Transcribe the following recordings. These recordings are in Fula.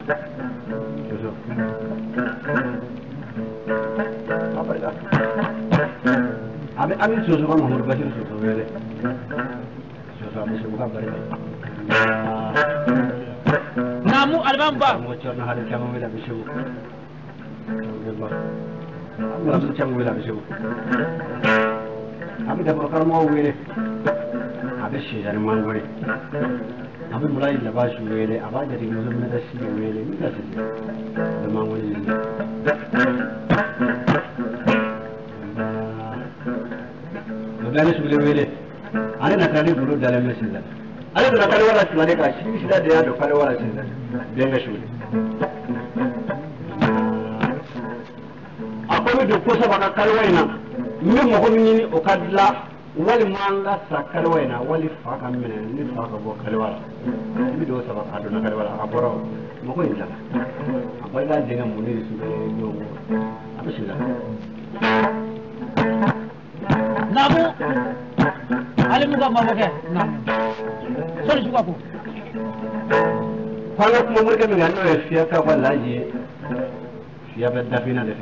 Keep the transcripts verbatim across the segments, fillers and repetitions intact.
Jojo. Apa dah? Abi abi Jojo kan Muhammad Bashir Jojo wele. Jojo abi sebuka bari. Namu albamba. Mo chorna hade chamo wele abi sebu. Abi abi chamo wele abi sebu. Abi dah perkara mau wele. Abi sih jadi mangori. Abi mulai lepas wele, apa jadi musim ada sih wele ni dah sih. Demam wele. Lepas ni wele, ada nak kali dulu dalam mesin dah. Ada nak kali orang selagi kasih, sudah dia ada kali orang sih. Dia nggak sulit. Apa ni dua kuasa pada kali orang ni, ni mohon ni okadlah. Wali manga sakal wayna wali faka mena ni faka bo kalwala mi do saba aduna kalwala aboro mo ko inda abala denga muniri su do abisila namu ale muga maboke namu sori suka ko kwala ko mo ke mi ganno e fiya ka wala ji fiya be dafina de fe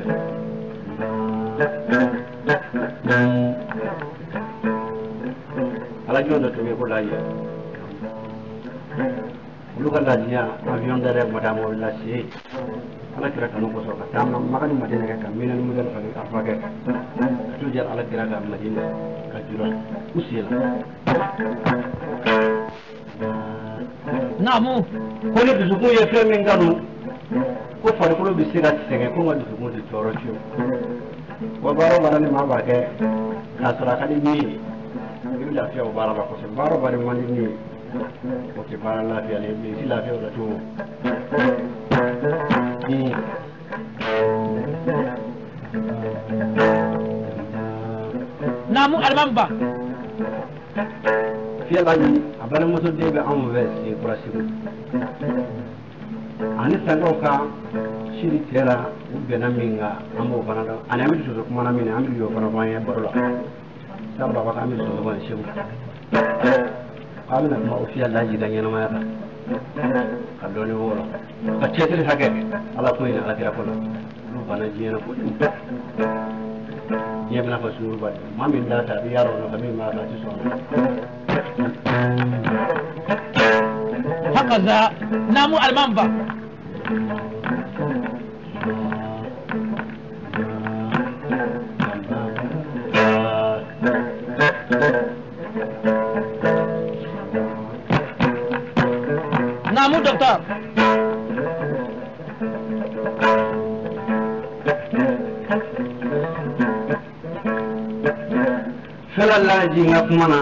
ala jondo to me ko laye lu kan lajiya avion dare madame wala si ala kira kanu ko so ka tam magani madina ka kamina mu dal fa arfa ka to jar ala kira ka madina ka juro usila namu ko ni bisu ko ye fe min ganu ko fa ko bi sira sege ko ngol bisu ko di toro chiu wa baro barani ma ba ke ka sura ka di ni la fiya o bara ba ko se bara bare mani ni o ke bara la fiya le bi la fiya o to ni namu albamba fiya la ni abana mo so de be am ves e prasibu ani sango ka shiri tera ubbe na minga amo bana do ani ami so ko mana mini ami yo bana ba ya borola sabra ko ami so ko shebu amina ma ofiya laji dan yana ma yata kalloni woro ka cetri hage ala ko ina ala kira ko lu bana jiyana ko yebna fa suru ba mamin da ta yaro no kamin ma ta ci so hakaza namu almamba namu doktor felalaji ngakumana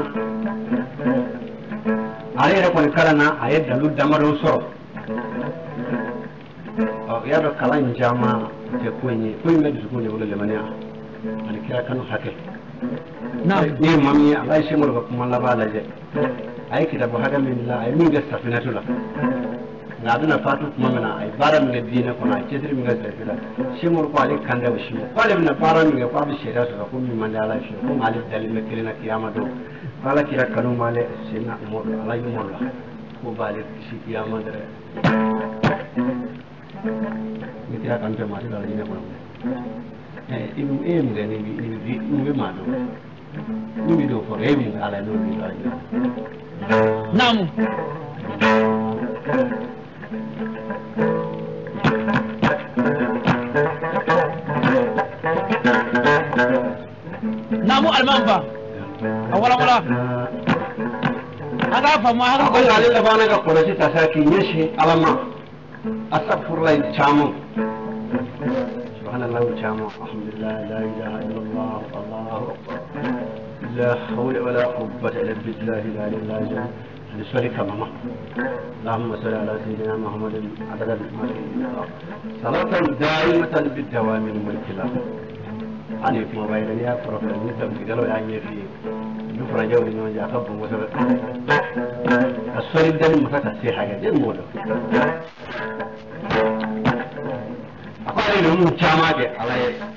ayere ko kalana ayed dalu damaro so o yado kala njama te kunyi kunyi medu kunyi wala lemania ani kira kanu hake na ni mami Allah shimur ko kuma la bala je ay kita bo hada min la ay min ga safinatu la ngaduna fatu kuma mana ay bara min dina ko na cedri min ga safila shimur ko ali kanda o shimo ko le min bara min ga ko bi sheda so ko min mandala shi ko mali dalil me kirina kiyama do kala kira kanu male sinna mo ala yumur la ko bali shi kiyama dare mi kira kan jama ti dala ni ko eh ibu em ga ni ni ni ni ma do ni do for ebi ala no ni ala namu namu almamba awala wala aga fa ma aga ko ala la bana ga ko ci ta saki yeshi alama astaghfirullah chamu subhanallah chamu alhamdulillah la ilaha illallah allahu akbar لا حول ولا قوة إلا بالله لا إله إلا الله لسولك ماما اللهم صل على سيدنا محمد عدد المسلمين صلاة دائمة بالدوام الملك له عليكم وبين يا فرق النسب قالوا يعني في نفر جوي من جاكب وسبب السؤال ده المفتح سي حاجة دي المولى أقول لهم جامعة على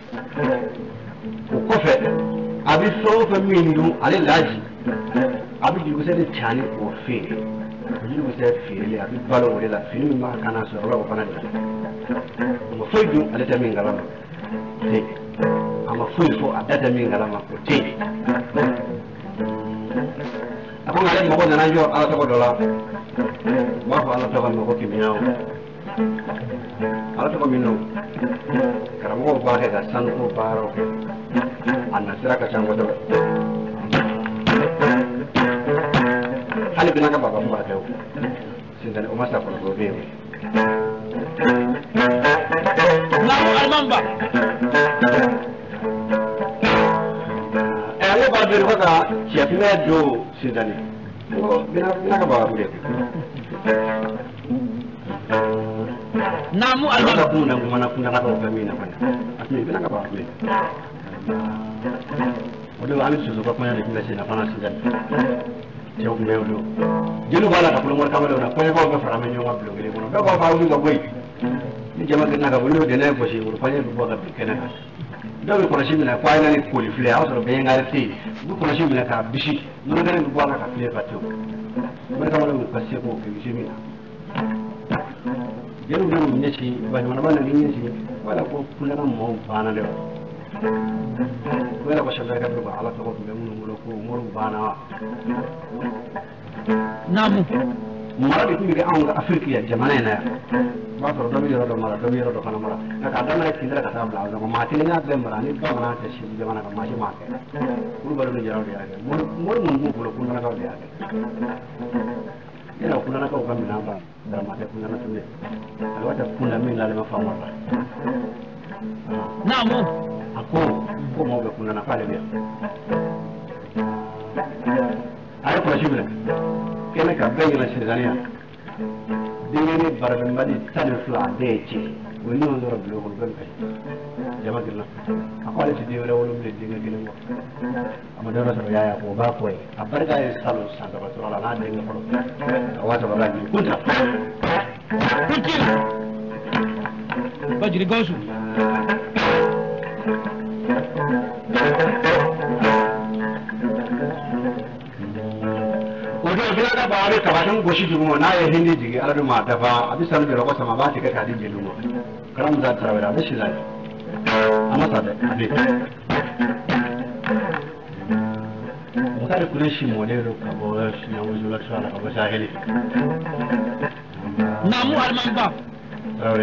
وقفة abi so fa mindu ale laji abi di gusede chani o fe dugu se feereli a bɛ balo o de la fini min b'a kan na sɔrɔ o fana de la a ma foyi dun ale tɛ min kalama te a ma foyi fɔ a da tɛ min kalama o te a ko ale mɔgɔ nana jɔ ala tɔgɔ dɔ la u b'a fɔ ala tɔgɔ ma ko kimiyaw ala tɔgɔ min don karamɔgɔw b'a kɛ ka sanuko baaraw kɛ a nasira ka ca kosɛbɛ hali bina ka baba kuma kɛ o sintani o ma sa kɔlɔlɔ bɛ yen Namu Almamba. ɛ ale b'a dɔn ko ka cɛfinɛ don sintani ko bina bina ka baba bɛ Namu Almamba Almamba. kun na kuma na kun na ka fɛn min na kɔni a tun bina ka baba bɛ o de an bɛ soso ka kɔɲɔ de tun bɛ sen na fana sintani cɛw tun bɛ yen o don jeliw b'a la ka kulomɔri kamalenw na kɔɲɔkaw bɛ fara mɛ ɲɔgɔn kan bulon kelen kɔnɔ bɛɛ b'a fɔ aw wuli ka bɔ yen ni jama girinna ka bɔ n'o dɛnɛ gosi woro kɔɲɔ bɛ bɔ ka bin kɛnɛ kan dɔw bɛ kɔlɔsi minɛ f'a ye na ni koli filɛ a y'a sɔrɔ bɛnkari tɛ yen u bɛ kɔlɔsi minɛ k'a bisi nɔnɔ kɛnɛ bɛ bɔ a la ka filen fa tewu mɔri kamalenw ka se k'o kɛ bisi min na jeliw bɛ n'u ɲɛsin baɲumankaba nan'i ɲɛsin wala ko kunnaka mɔgɔw banna dɛ o yɛrɛ ko sɛbɛn ka bɛ ka ala tɔgɔ tun bɛ minnu bolo ko moriw banna wa Namu. mara de tun bɛ kɛ anw ka afiriki ya jamana in na yan o b'a sɔrɔ dɔ bɛ yɔrɔ dɔ mara dɔ bɛ yɔrɔ dɔ fana mara nka k'a daminɛ kindra ka taa bila aw maa kelen y'a bɛɛ mara ni bamanan tɛ sigi jamana kan maa si m'a kɛ kulubaliw ni jaraw de y'a kɛ mori minnu b'u bolo kundanakaw de y'a kɛ yala kundanakaw ka minɛn ban dama tɛ kundana tun dɛ a b'a tɛ kunda min lalema faama la Namu. a ko ko maaw bɛ kundana k'ale bɛ yan a ye kɔlɔsi minɛ kɛnɛ ka bɛɛ yɛlɛ sirzaniya denkɛni barabɛnbali tan ni fila a bɛɛ ye cɛ o ye ɲɔgɔn sɔrɔ bulon kɔnɔ bɛɛ kasi jama girinna a ko ale tɛ den wɛrɛ wolo bilen denkɛ kelen kɔ a ma dɔwɛrɛ sɔrɔ yaya ko o b'a fɔ ye a barika ye salon san saba sɔrɔ a la n'a denkɛ fɔlɔ a waa saba la jigin kunta Kucing. Bajiri Gausu. bila ka baare kabatin goshi dumo na ya hindi jigi aladu ma dafa abi sanu da ko sama ba ta ka dije dumo karam za ta rawira da shi zai amma sa da abi mutare kule shi modelo ka bo shi na wuzu la tsala ka ba sahili Namu Almamba. rawre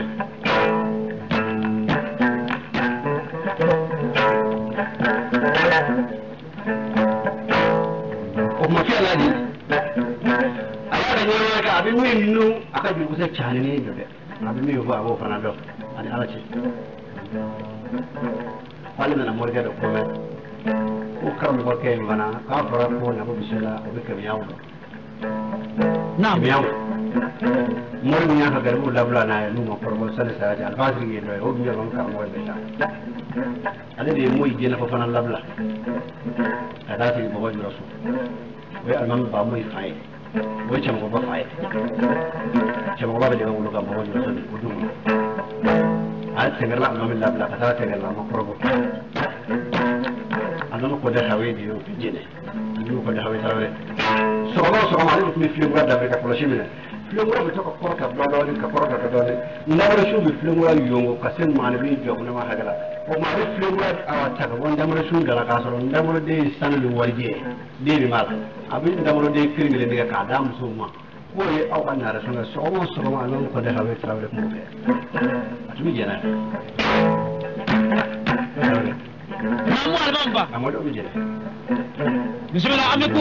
o ma fi alaji abin min nu aka ji kusa cani ne da abin min ba abu fana da ani ala ce wani na morga da kuma ko kan ba kai mana ka fara ko na bu bisala o ka biyawo na biyawo morga ya ka garbu labla na ya numa farko sai sai da albasiri ne o biya ban ka mo da ale de moy je na fa fana labla ada ti bo wajura su wai alman ba moy fai wai can gobe fa ai can gobe da wani ga bawo da sun gudu a tsagar la amma la la ka tsagar la ma korbo annan ko da hawe di yo jine annan ko da hawe tawre so ba so ma ni mi film da da ka kula shi mina film da to ko ka ba da ka ko ka da ne na ba shi mi film da yo ka sen ma ne bi jo na ma hagala ko ma ni film da a ta ga wanda mara shi da ka so da mara dai sanin warje dai bi mala abin da mara dai kirgile daga ka da musu ma ko ye aw kan na rasul so ma so ma nan ko da hawe tawre ko be a tumi jena Namu Almamba. amado bi jena Bismillah amiku.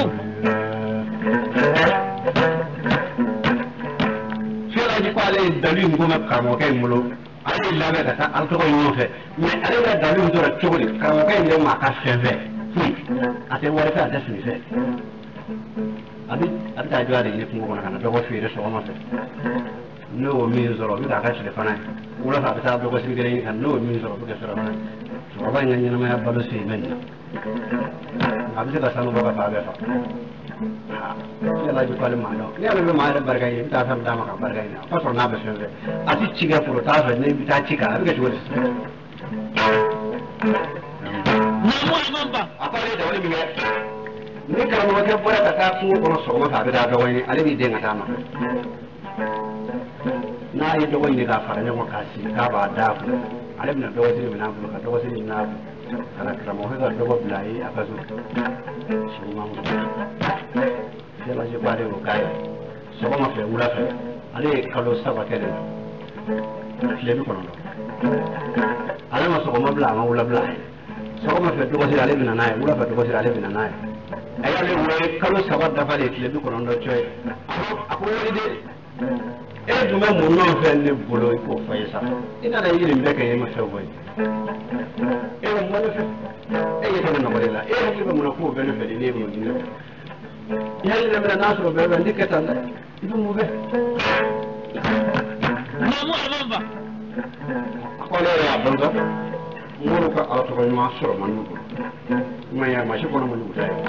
fira ji kwale dalil ngoma kamo kay mulo ale labe ka ta alto ko yofe mais ale da dalil do ra chogori kamo kay ndem ma ka feve ate wala ka da fi fe abi ata jware ni ko ngona kana dogo fere so ma fe no mi zoro mi da ka shi fana wala fa ta dogo shi gare kan no mi zoro bi ka sura ma so ba ngani na ma balo se men abi da sanu ba ka fa ba fa ya la ju kwale ma no ya le ma da barga yi ta sam da ma ka barga yi fa so na ba se ati ciga furo ta fa ne bi ta cika abi ka ji wani Namu Almamba. apare da wani mi ni karamɔgɔ kɛ bɔra ka taa kungo kɔnɔ sɔgɔma fɛ a bɛ taa dɔgɔ ɲini ale b'i den ka taa nɔfɛ n'a ye dɔgɔ ɲini k'a fara ɲɔgɔn k'a sigi k'a b'a da kun ale bɛna dɔgɔsiri minɛ a bolo ka dɔgɔsiri minɛ a kun ka na karamɔgɔ ka dɔgɔ bila a ye a ka so sigiɲuman fiyɛlaji ba de y'o k'a ye sɔgɔma fɛ wula fɛ ale ye kalo saba kɛ de la tile bi kɔnɔntɔn ale ma sɔgɔma bila a ma wula bila a ye sɔgɔma fɛ dɔgɔsiri ale bɛna n'a ye wula fɛ dɔgɔsiri ale bɛna n'a ye a y'ale wele kalo saba dafa de tile bi kɔnɔntɔn cɔ ye a ko wele de e dun bɛ mun nɔfɛ ne bolo i k'o fɔ ye sa i nana yiri min bɛ kɛ e ma fɛn fɔ ye e bɛ mun ne fɛ e ye ne nɔgɔ de la e hakili bɛ mun na k'o bɛ ne fɛ de ne ye mun di ne fɛ i hakili bɛ minɛ n'a sɔrɔ bɛɛ bɛ ne kɛ tan dɛ i bɛ mun fɛ. a ko ale yɛrɛ y'a dɔn sa mori ka ala tɔgɔ ɲuman sɔrɔ man n'u bolo ma ye masi kɔnɔ ma n'u ta ye.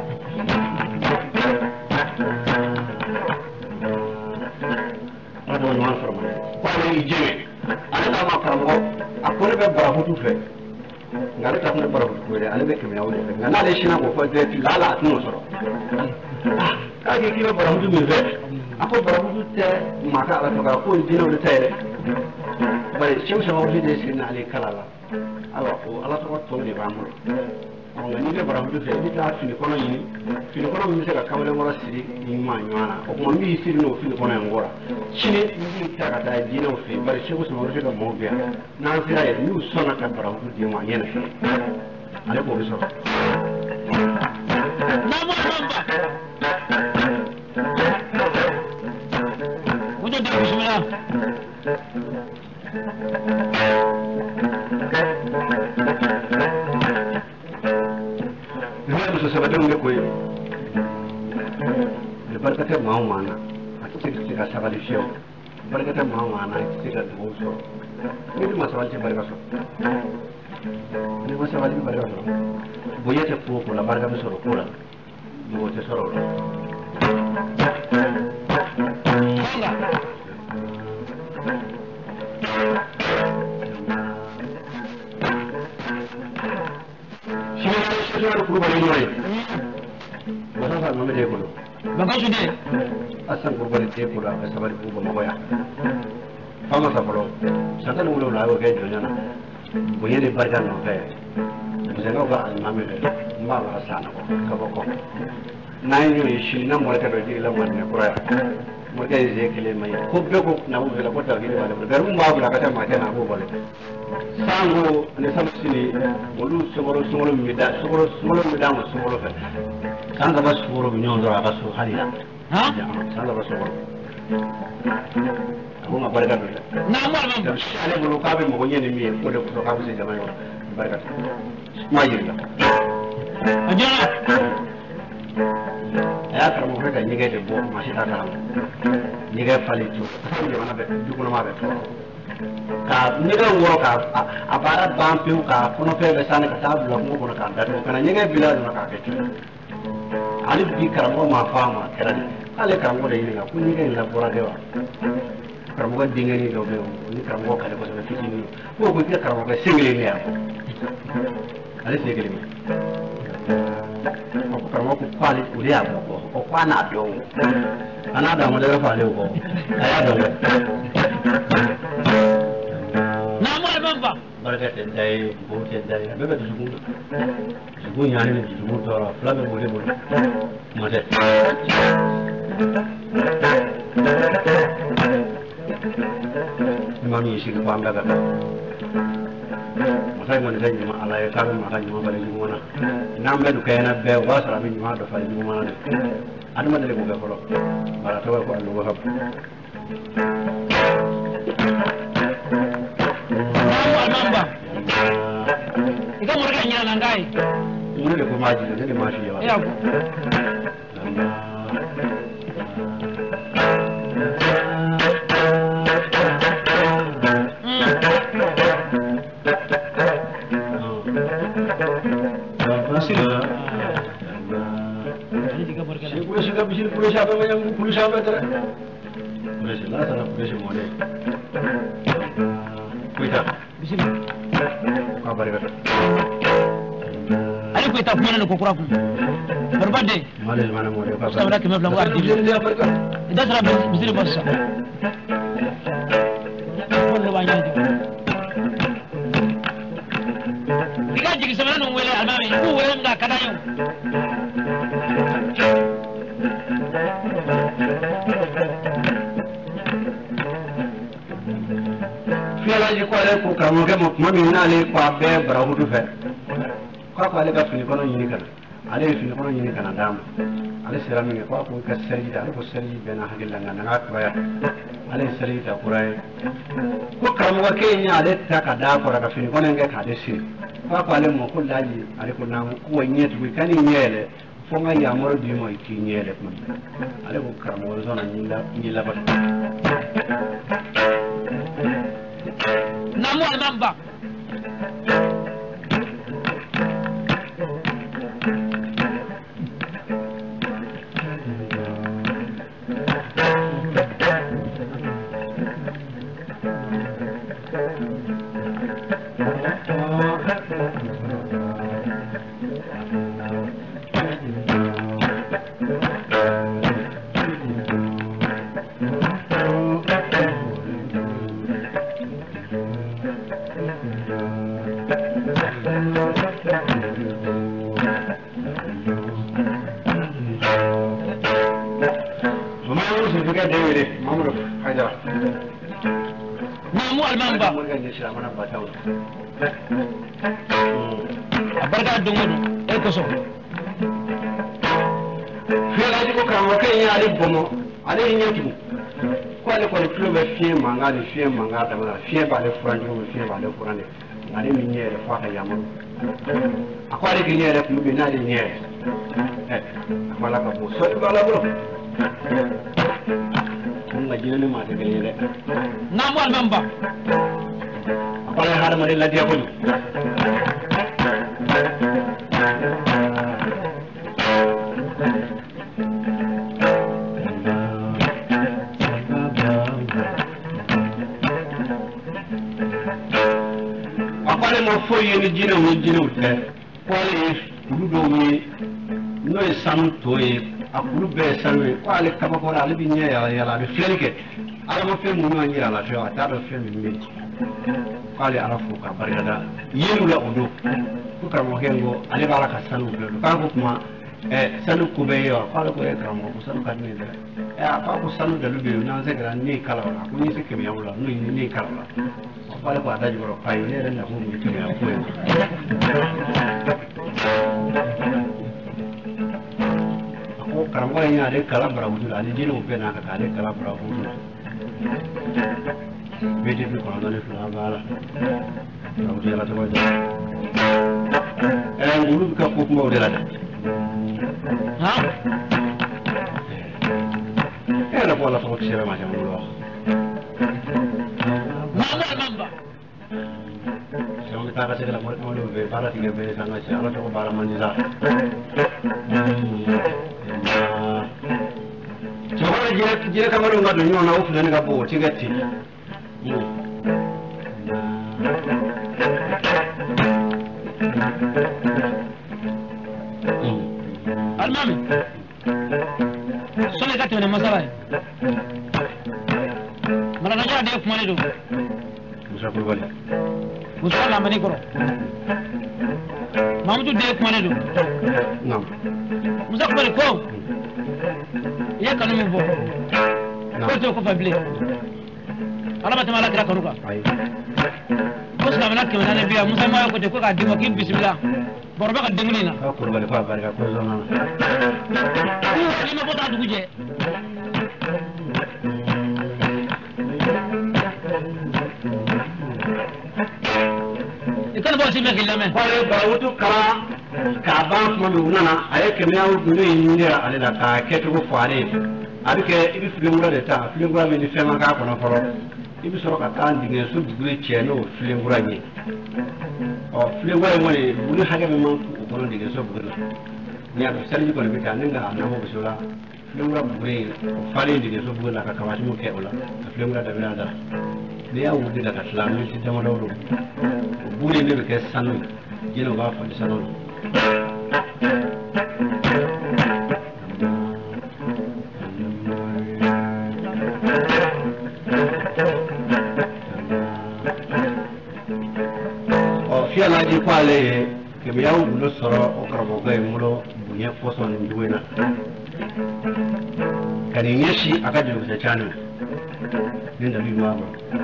ala tɔgɔ ɲuman sɔrɔ man ko ale y'i jɛngɛ ale n'a ma karamɔgɔ a ko ne bɛ barafutu fɛ nka ale ta kun tɛ barafutu ko dɛ ale bɛ kɛmɛyaw de fɛ nka n'ale sinna k'o fɔ direct la ala a tɛn'o sɔrɔ k'a k'i k'i bɛ barafutu min fɛ a ko barafutu tɛ maa ka ala tɔgɔ ko diinɛw de ta ye dɛ bari sew sababu de sigi n'ale kala la ayiwa o ala tɔgɔ tɔw de b'an bolo nka n'i bɛ barafutu fɛ i bɛ taa fini kɔnɔ ɲini fini kɔnɔ min bɛ se ka kamalen kɔrɔ siri ni maa ɲɔgɔn na o tuma n b'i siri n'o fini kɔnɔ in kɔrɔ sini n b'i ta ka taa diinɛw fɛ yen bari sew sababu ka maaw bɛ yan n'an sera yen n'u sɔnna ka barafutu di ma ɲɛna ale k'o bɛ sɔrɔ. muso sabadenw bɛ ko ye barika tɛ maa o maa na a tɛ se ka sabali fiyewu barika tɛ maa o maa na a tɛ se ka dugawu sɔrɔ n'i ma sabali tɛ barika sɔrɔ n'i ma sabali bɛ barika sɔrɔ bonya tɛ ko o ko la barika bɛ sɔrɔ ko la dugawu tɛ sɔrɔ o la. Kulubali ɲɔgɔn ye masa fa mamɛ de bolo bakasu de asan kulubali de bolo a bɛ sabali k'u bamakɔ yan fa ma sa fɔlɔ san tan ni wolonwula a y'o kɛ jɔnya na bonya ni barika nɔfɛ misɛnkaw ka alimami fɛ n b'a la san nɔgɔ ka bɔ kɔ n'an ye ɲɔgɔn ye sini na mɔrikɛ dɔ jigin la mɔrinɛ kura yan mɔrikɛ ye zen kelen ma ye ko bɛɛ ko na u fɛ ko tawhidi b'ale bolo garibu b'a bolo a ka taa maa kɛ na a b'o balo sango ani samusini olu sokoro sokoro min bɛ da sokoro sokoro min bɛ d'a ma sokoro fɛ san saba sokoro bɛ ɲɔgɔn sɔrɔ a ka so hali yan san saba sokoro a ko n ka barika don dɛ ale bolo k'a bɛ mɔgɔ ɲɛ ni min ye o de kosɔn k'a bɛ se jama yɔrɔ barika tɛ kuma yiri la a jara a y'a karamɔgɔ fɛ ka ɲɛgɛn de bɔ maa si t'a kalama ɲɛgɛn falen to jamana bɛ du kɔnɔma bɛ tɔɔrɔ ka ɲɛgɛn wɔrɔ ka a baara ban pewu ka kɔnɔfɛn bɛ sanni ka taa bila kungo kɔnɔ k'a datugu ka na ɲɛgɛn bila donna k'a kɛ ten hali bi karamɔgɔ ma fɔ a ma kɛra de k'ale karamɔgɔ de ɲininka ko ɲɛgɛn in labɔra kɛ wa karamɔgɔ denkɛnin dɔ bɛ yen ni karamɔgɔ ka di kosɛbɛ fitinin ko ko i tɛ karamɔgɔ sen kelen de yan ale sen kelen o ko karamɔgɔ ko k'ale o de y'a bɔ o ko a n'a dɔn a n'a dɔn a ma dɛgɛ fɔ ale kɔ a y'a dɔn dɛ. barika tɛ da ye dugawu tɛ da ye a bɛɛ bɛ dusukun dusukun ɲaani ni dusukun tɔɔrɔ fila bɛ bolo bolo kuma tɛ. ɲuman min y'i sigi ko an bɛɛ ka taa masa in kɔni tɛ ɲuman ala ye k'a bɛ maa ka ɲuman falen ɲuman na n'an bɛɛ dun kɛɲɛna bɛɛ o b'a sɔrɔ a bɛ ɲuman dɔ falen ɲuman na dɛ adamaden de b'o kɛ fɔlɔ bara tɔgɔ ye ko aluwa ka bon. Ika murga nyana ngai. Mun ne ko maji ne ne ma shi yawa. Ya ku. Shiga bishir kulu shafe wajen kulu shafe tare. Kulu shi na sana kulu shi mole. Kuita. Bishir. Ka bari ka. Ali kuita kuma ne ko kura ku. berbade malel mana mo de ka sabra ke mabla wadi ida sara bisiri bossa wala ba nyaade diga jigi sabra no wele almami ko wele nga kada yo fiala ji ko ale ko kamo ke mo mami na ale ko be barahudu fe ko ko ale ka fini kono nyini kana ale fini kono nyini kana dam ale sera mi ko ko ka seri da ko seri be na hadilla ngana na ko ya ale seri ta kurai ko kamo ke nya ale ta ka da ko ka fini kono nge ka de si ko ko ale mo ko laji ale ko na ko nyetu bi kani nyele fo nga ya moro di mo ki nyele ko ale ko kamo zona nyila nyila ba namu almamba namu almamba barka dongodo e ko so fiala ji ko kamo ke nya ale bomo ale nyatu ko ale ko le club fie manga le fie manga da mala fie ba le franjo le fie ba le kurane ale mi nyere fa ka yamo akwale ki nyere ku be na le nyere eh amala ka bo so ba la bro nga jina ni ma de gele namu almamba akwale har ma de la dia ko akwale mo fo yeni jina wo jina wo te kwale kulu do mi no e sam to e akulu be sanwe kwale kaba ko ala bi nya ya ya la bi fleke ala mo fe mu no ngira la jo ata do fe mi mi kwale ala fu ka bari da yenu la odo ku ka mo hengo ale bala ka sanu do ka ko kuma eh sanu ku be yo kwale ko e ka mo ko sanu ka ni da e a ka ko sanu da lu be na ze gra ni kala wala ku ni se ke mi yawla ni ni kala wala kwale ko adaji bro payo ne na ko mi ke ya ko ko karamwa nya de kala brawudu ali jino be na ka de kala brawudu be de ko na le fla bala brawudu ya la to da eh ngulu ka ko mo de la ha eh la bola to ko sera ma jamu lo namu almamba sama ta ka se la mo mo be bala ti be sa na se ala to bala man za Jawara jira jira kamar ngado nyo na ufu ne ga bo tigati almami sone ka tene masala mara na ja de kuma ne do musa ko wala musa la mani koro mamudu de kuma ne do nam musa ko ko ya kanu mi bo ko to ko fable ala batama la kira kanu ka ay ko sa mana ke mana biya musa ma ko te ko ka dimo kim bismillah borba ka dengni na ka ko wala fa barka ko zona ni ma bota duguje ikana bo sibe kilame ko le bawutu kala ka ban kuma mi wunana aye kemiya wunu yindira ale la ka ketu ko fare abike ibi filingura de ta filingura mi ni fema ka kono foro ibi soro ka tan dinge su bugule cheno filingura ni o filingura mo ni bulu haga mi man ko kono dinge so bugule ni a sali ko bi tan nga na mo bisola filingura bugule fare dinge so bugule ka kawati mo ke ola filingura da bina da ne ya wudi daga islamu ti dama dawdo bule ne be ke sanu jeno ba fa sanu fiya laji ko ale ke mi yaw bulo soro o karabo gay mulo bunye foso ni duwena kani nyeshi akaje bisa chanu ninda bi ma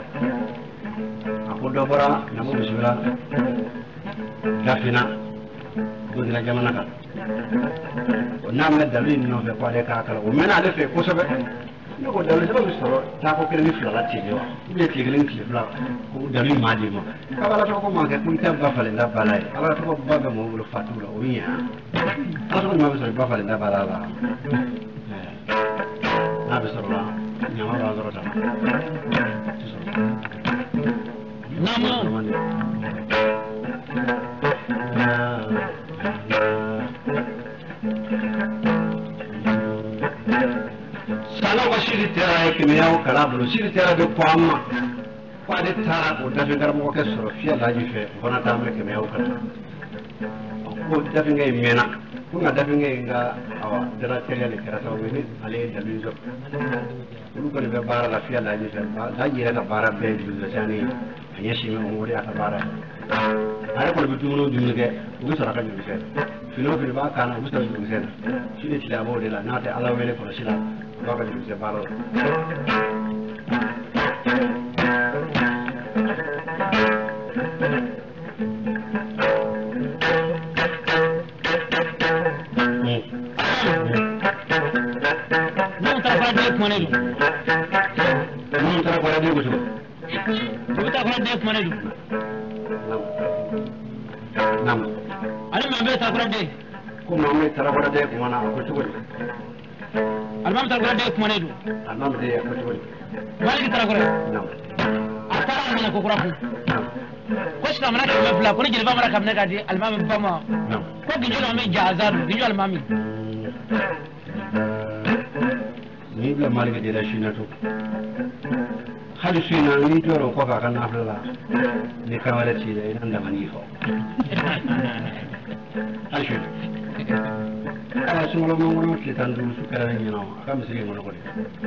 ako dobara na mo bismillah dafina do dina jamana ka na me dalil no be ko ale ka kala o mena ale fe ko sobe no ko dalil so bisoro ta ko kele ni fala ti yo be ti kele ni fala ko dalil ma di mo ala to ko ma ke kun ta ba fale da balai ala to ko ba ba mo lo fatula o wiya ala ko ma bisoro ba fale da balala na bisoro la nyama ba zoro ta Nama Sala wa shiri tera ke me yaw kala bulu shiri tera be ko amma ko de tara ko da be garmo ke soro fiya laji fe bona ta me ke me yaw kala ko da be ngay mena ko nga da be ngay nga awa dara tere le kera taw ni ale da lu zo ko ko be bara la fiya laji fe da jira da bara be du zo sani yeshi me mo ri ata bara ay ko be tumuno jumne ke ko sara ka jumne ke fino fino ba kana ko sara jumne ke shi de tila bo de la na ta ala wele ko shila ba ka jumne bara no ta fa de kumane du no ta fa de ko du ta fa de kumane du nam ali ma be ta fa de ko ma me tara fa de ko mana ko to almam ta fa de kumane du almam de ko to mali tara ko nam atara na ko kura ko nam ko shi kamana ka mafla ko ni jilba mara kamna ka di almam ba ma nam ko ginjo na me jazar ginjo almami ni bla mali de la shinato hali shina ni toro ko ka kan afla ni kamala ci da idan da mani fo hali shina ala su lo mo mo ci tan du su kara ni no kam sigi mo ko de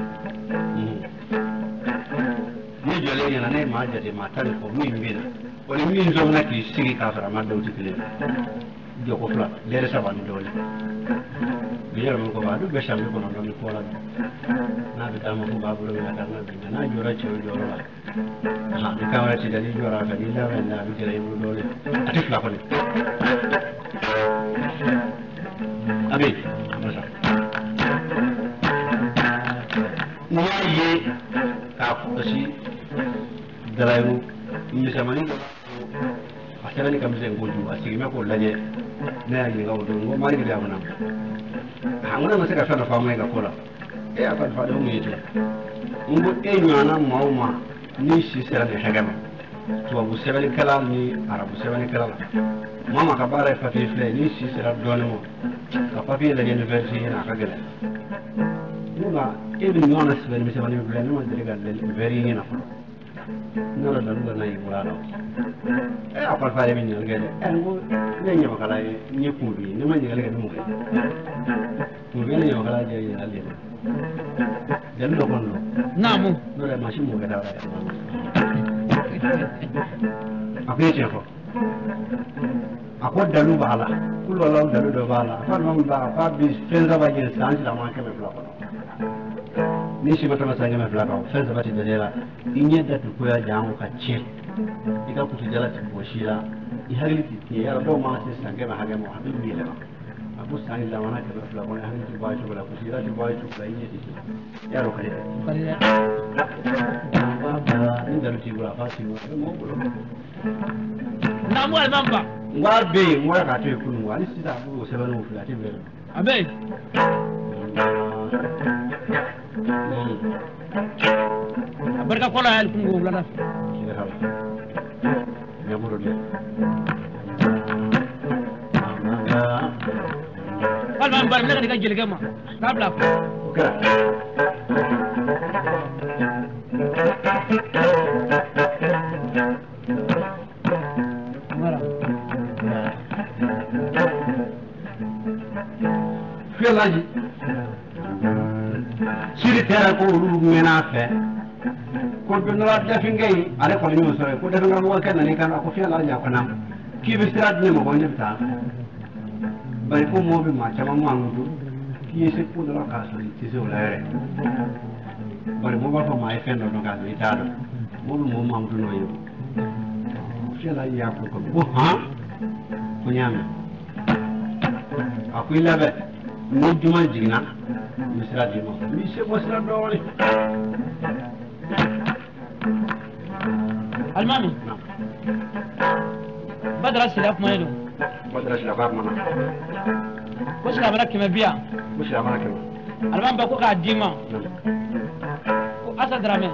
ni jole ni na ne ma jate ma tan ko mi mbina wala mi zo na ki sigi ka fara ma do ci kile jo ko fla le sa ban dole biyar mun ko ba du be shambi ko non ni ko la na be dama ko babu la ta na na jora ci jora la ha ni ka wala ci dali jora ka ni la na bi jere mu dole atif la ko ni abi masa ni ye ka ko si dalayu ni samani ko asara ni kamse ngoju asigi me ko laje na yi ga wudu ngo mari ga mana hanguna masaka fana fa mai ga kola e aka fa da mu yito ngo e nyana mauma ni si sera de hagama to abu sebani kala ni arabu sebani kala mama ka bara fa fi fle ni si sera dole mo ka fa fi la university na ka gele nuna ibn yonas ben mi sebani fle no de ga le very ni na no la la na yi wala e aka fa min ni gele e ngo ne nyama kala ni ku bi ni ma ni gele ga mu ke mu gele yo kala je ya le dan do kon namu no le machine mo ga da akwai ce ko akwai dalu bala kullu law dalu do bala fa non ba fa bi fenza ba yin san la man ke me fla ko ni shi mata masa me fla ko fenza ba ti da dela in yadda ko ya jamu ka ce ika ku ti jala ti boshira i hagli ti ya do ma se sange ma hage mo habi mi le abu sani la wana ke me fla ko ha ni ti ba ju la ku ti ra ti ba ju la yi ti ya ro kare ni dalu ti bura fa ti mo mo bolo namu almamba ngwa be ngwa ka to ikunu ngwa ni sita bu se ba no fla ti be abe barka kola hal kungo blana ya buru de alman bar ne ga jilga ma tabla ka filaji siri tera ko ru mena fe ko be no da fingay ale ko ni so ko de ngam wa kan ni kan ko fiala ja ko nam ki be sirat ne mo ko ne ta bari ko mo be ma chama mo angu ki se ko la ka so ti se la re bari mo ba fa ma e fendo no ka so ita do mo mo ma angu no yo fi la ya ko ko ha ko nyame akwai labe mo juma jigna mi sirat di mo mi se mo sirat do wali المامي بدر السلاف ما يدو بدر السلاف ما وش لا مركب مبيع وش لا مركب المام بقول قاعد ديما أسد رامي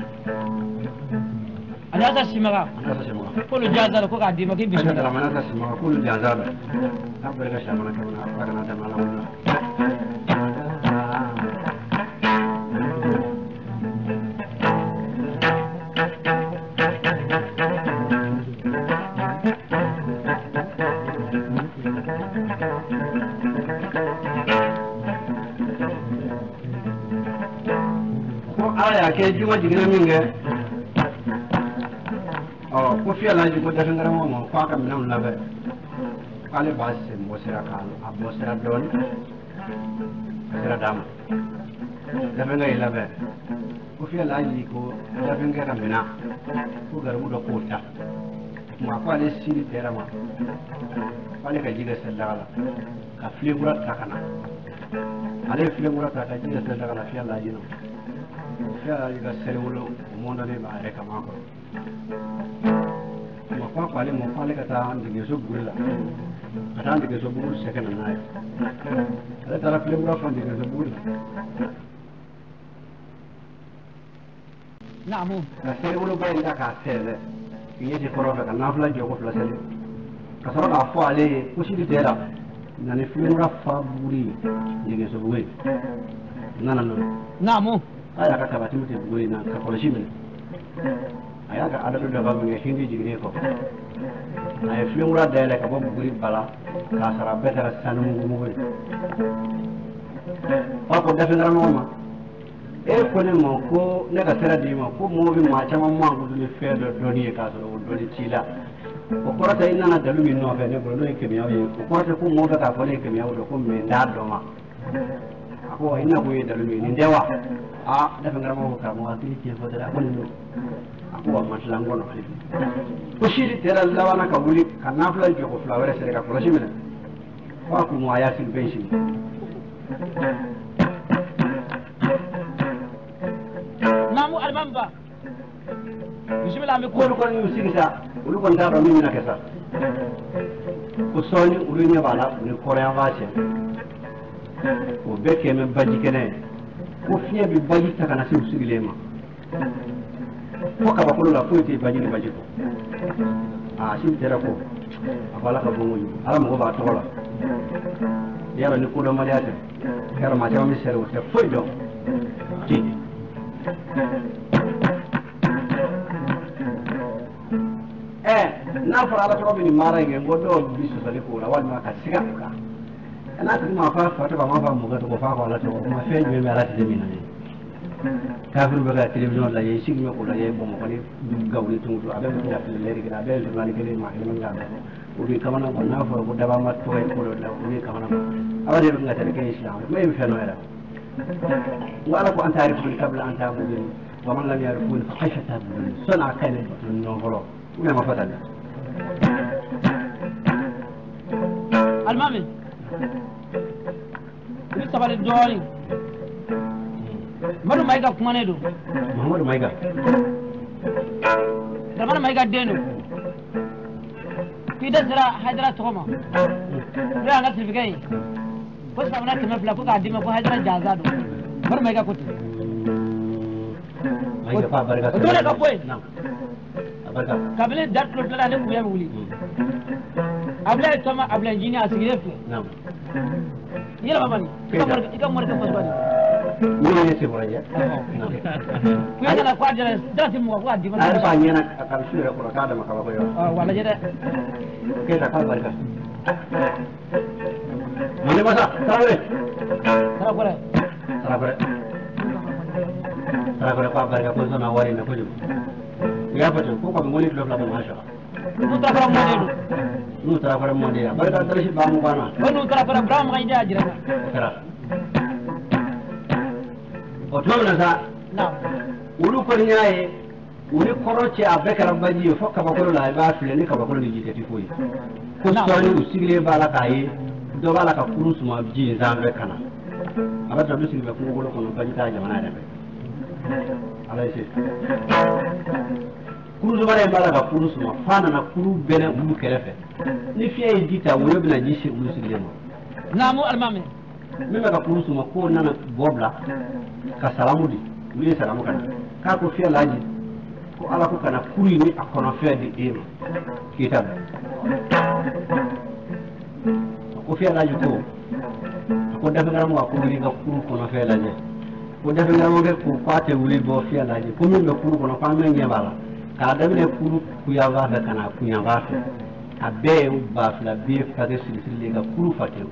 أنا أسد سمعة كل جازة لو قاعد ديما كيف بيسمع أسد رامي أسد سمعة كل جازة أبغى ليش لا مركب أنا أنا تمام ke juma jigina minge oh ko fi ala ji ko da ngara mo mo fa ka minam labe ale basse mo sera kan abo sera don sera dam da ngara labe ko fi ala ji ko da ngara mina ko garu do ko ta ma ko ale siri tera ma ale ka jiga sallala ka flegura ta kana ale flegura ta ka jiga sallala fi ala ji no ya iga serewolo mondo ne ba re kama ko ma kwa kwale mo kwale kata ndige so bulla kata ndige so bulla sekana nae ala tara film ra fa ndige so bulla naamu la serewolo ba inda ka tele yeti korofa kana fla jogo fla sele kasara ka fo ale ko shi di tera nani film ra fa buri ndige so bulla nana no naamu aya ka kabati mutum goyi na ka kwalashi mini aya ka adadu da babu ne hindi jigire ko aya filin wura da yale ka babu guri bala ka sara betara sanu mu goyi ba ko da fingara ma e ko ne mo ko ne ka tera di ma ko mo bi ma chama mo an gudu ne fedo doni ka so do di chila ko korata ina na dalu min no fe ne ko no ke mi yawo ko korata ko mo da ka ko ne ke mi yawo ko me da do ma ko ina ko ye dalu min ndewa a dafa ngara mo ka mo akili ke fo dara woni ko ma tla ngono ali ko shiri tera lawana ka wuli ka nafla jo ko flawere sere ka ko shimina ko ko mo ayatin benshi namu albamba bismillah me ko ko ni sigisa ulu ko ndaro mi na kesa ko soni ulu ne bala ni korean vache ko beke men baji kene ko fiye bi baji ta kana si usigile ma ko ka ba ko la ko ti baji ni baji ko a sin tera ko abala ka bongo yi ala mo ba to la yara ni ko do mali ate kero ma jama mi sere o te foi do ti eh na fara ala to bi ni mara nge ngodo bisu sale ko la wal ma ka siga ka ana ta ma fa fa ta ba ma fa mu ga to fa fa la to ma fe be me ala ti de mi na ni kafir ba ga television la yi sigme ko la yi bo mo ko ni du gawri to do abe mo ya fi le ri ga be le mani kele ma ile nga ba o bi kamana ko na fa ko da ba ma to e ko la o bi kamana awade be ngata ke islam me be fe no era wala ko anta arifu qabla an ta'budu wa man lam yarifun fa kayfa ta'budun sana kana no holo me ma fata المامي لسه بعد الدوري مرة ما يقف كمان يدو محمد ما يقف ده مرة ما يقف دينو في ده سرا هيدرا تقوما لا نفس الفكاية بس أنا كمان فلا فوق عدي ما فوق هيدرا جازادو مرة ما يقف كتير ما يقف أبرك دولة كفوي نعم أبرك قبل دار كلوب لا نبغى بيا مولي abla tama abla engineer asigire fe نعم yela babani ikamor ikamor ka fasbani ni ne se boraje ku yana kwa jara dati mu kwa di ar ba nyana ka shura ko ta da maka ba yo wala jere ke ta ka barka mane masa tarawe tara kore tarawe tarawe ko barka ko sona wari na ko ya fato ko ko ngoni lo la ba masha nu tra fara modelu nu tra fara modelu ba da darashi ba mu bana o nu tra fara bram ga ida ajira kara o to na sa na ulu ko nyaaye uli koroce abekara baji fo ka bakolo la ba file ni ka bakolo ni jite tifoyi ko soni usigile bala kai do bala ka kurusu ma ji zambe kana abata do sigile ko ngolo ko baji ta jamana da be ala ise kurusu bala bala ka kurusu ma fana na kuru bele ulu kerefe ni fiye dita wuro bina ji shi ulu sigile ma namu almame meme ka kurusu ma ko nana bobla ka salamu di uli salamu kana ka ko fiye laji ko ala ko kana kuri ni akono fedi ema kitab ko fi ala juko ko dafa ngam wa ko ni ga kuru kono fe la je ko dafa ngam ga ko pate wuli bo fi ala je ko min be kuru kono pa men nyabala ka da ne kuru ku ya va da kana ku ya va fe abe u ba fla be fa de silsile ga kuru fate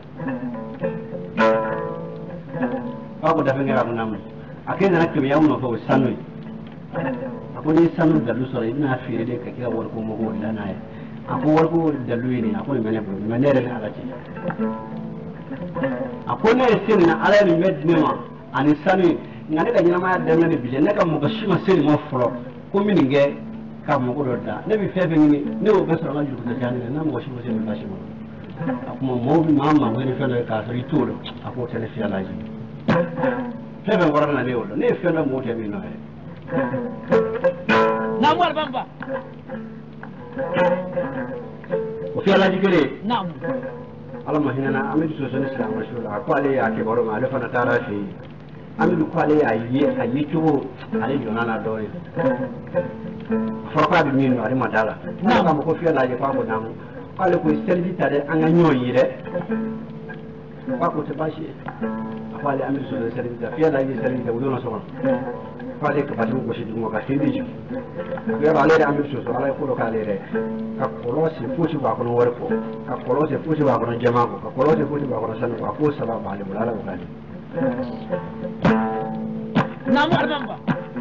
ko dafa ngam nam akena nakki ya uno fo sanu akoni sanu dalu sore ina fiye de ka kira warko mo ko dana ya ako warko dalu ni ako mene bo mene re ala ci ako ne sin na ala ni medne ma ani sanu ngane ka nyama ya dem na bile ne ka mo ga shima seri mo fro ko min nge ka mo ko da ne bi febe ni ne o be soro la ju ko jani na mo shima seri ba shima ako mo mo bi mama ngene fele ka so ituro ako tele fi ala ji febe warana ne o ne fele mo te mi no e namu albamba o fi ala jikere namu ala mahinana amidu so sone islam rasul akwale ya ke boro ma lefa na tara fi amidu kwale ya yi ayi tuwo ale jona na dole farqa bi min no ale madala na ka ko fi ala je kwa ko namu kwale ko selbi tare an ganyo yi de kwa ko te bashi kwale amidu so selbi ta fi ala je selbi ta wudo so kwale ka batu ko shi dungo ka fi biju ya ba le da amidu so ala ko ka le re ka kolo si futi ba ko no warko ka kolo si futi ba ko no jama ko ka kolo si futi ba ko no sanu ko ko sababa ale bulala ko kali namu albamba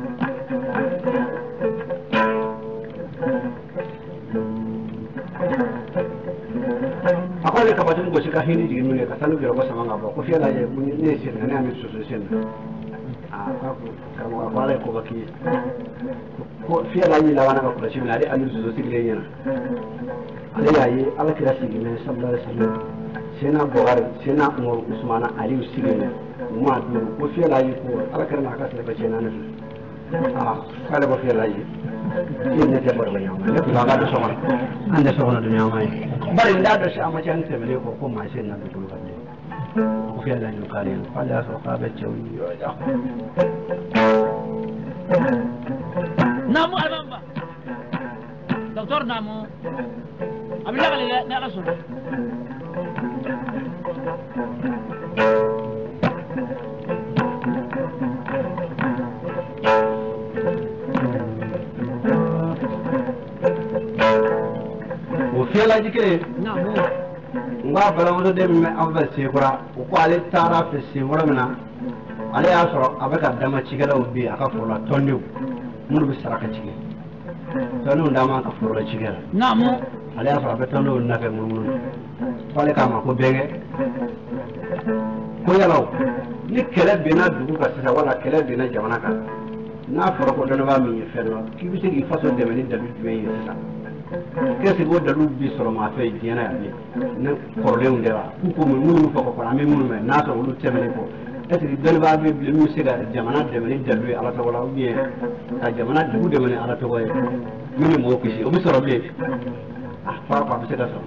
akwai ka batun goshi ka hini digin ne ka sanu biro ko sama ngabo ko fiala ye mun ne sin ne ami so so sin a ka ko ka mo wala ko baki ko fiala yi la wana ko shi na dai ami so so sin le yana ale yayi ala kira sigi ne sallallahu alaihi wasallam sena bogar sena mo usmana ali sigi ne ma du ko fiala yi ko ala kira na ka se ba sena ne a kala ko fiala yi ne te bor la nyama ne ko ga do so man ande so na dunya mai bari nda do sha ma chan se bele ko ko ma sena ne ko ga ko fiala yi ko kare ala so ka be chewi yo ja namu albamba doctor namu abila kali ne ala so fiala jikere namu ngwa bala wodo de me amba sekura ko ale tara fe sekura mina ale ya soro abaka dama cigala ubi aka fola tondu mun bi saraka cige tonu ndama ka fola cigala namu ale ya soro abaka tondu na fe mun mun wale kama ko benge ko yalaw ni kele bina dugu ka sisa wala kele bina jamana ka na foro ko dona ba mi fe do ki bi sigi faso de meni dalu be yi sisa kesi go dalu bi soro ma fe diena ya ni ne korle unde wa ku mun mun fa ko ame mun me na so lu temene ko eti dalu ba be bi mu siga jamana de meni dalu ala to wala ubi ta jamana dugu de meni ala to ko mini mo ko si o bi soro be ah fa fa bi seda so